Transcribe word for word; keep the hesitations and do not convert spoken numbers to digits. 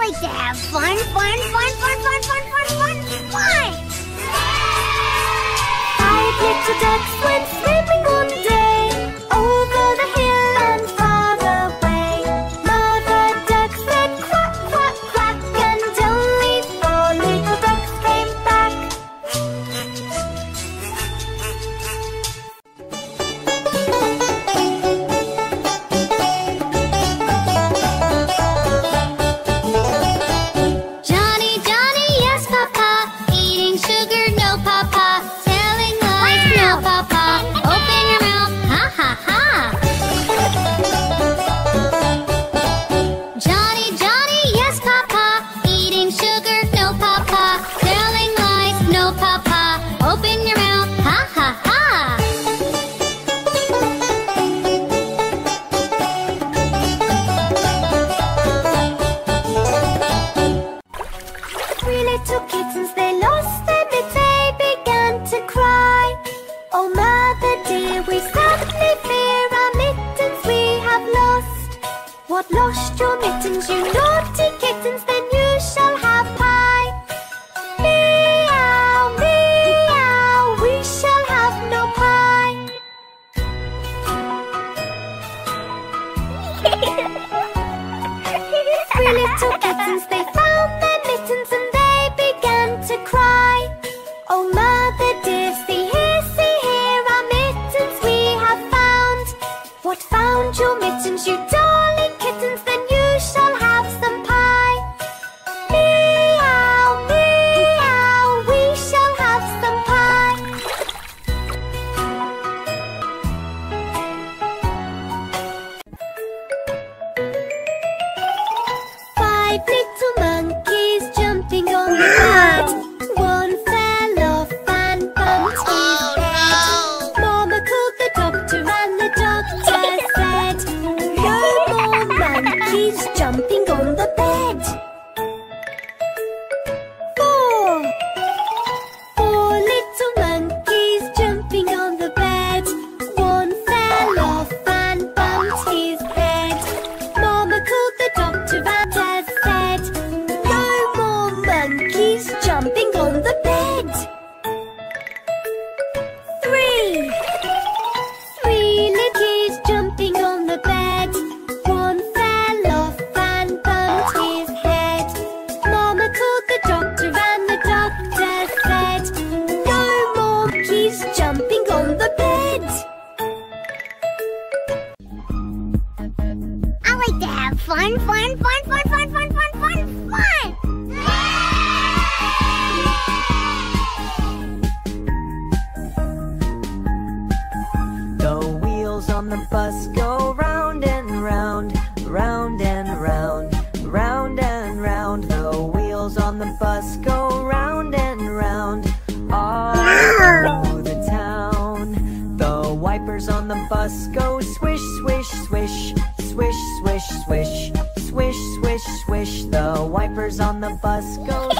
like to have fun, fun, fun, fun, fun, fun, fun, fun, fun! Five little ducks went swimming one day over the hill and far away. Mother duck said quack, quack, quack, and only four little ducks came back. Johnny, Johnny, yes, Papa. Eating sugar, no, Papa. Telling lies, no, Papa. Open your mouth, ha, ha, ha. Johnny, Johnny, yes, Papa. Eating sugar, no, Papa. Telling lies, no, Papa. Open your mouth, ha, ha, ha. Three little kittens, they lost their mitts, they began to cry. Oh, mother dear, we sadly fear our mittens we have lost. What, lost your mittens, you naughty kittens? Then you shall have pie. Meow, meow, we shall have no pie. Three little kittens, they found their mittens and they began to cry. Oh, mother dear, see here, see here, our mittens we have found. What, found your mittens, you darling kittens? Then you shall have some pie. Meow, meow, we shall have some pie. Five little monkeys jumping on the bed. One fell off and bumped his head. Mama called the doctor and the doctor said, no more monkeys jumping on the bed. Four. Four little monkeys jumping on the bed. One fell off and bumped his head. Mama called the doctor and said, no more monkeys jumping on the bed. Three. Three little kids jumping on the bed. One fell off and bumped his head. Mama called the doctor and the doctor said, no more monkeys jumping on the bed. I like to have fun, fun, fun, fun, fun, fun, fun, fun, fun! The wheels on the bus go round and round, round and round, round and round. The wheels on the bus go round and round, all through the town. The wipers on the bus go swish, swish, swish, swish, swish, swish, swish, swish, swish. The wipers on the bus go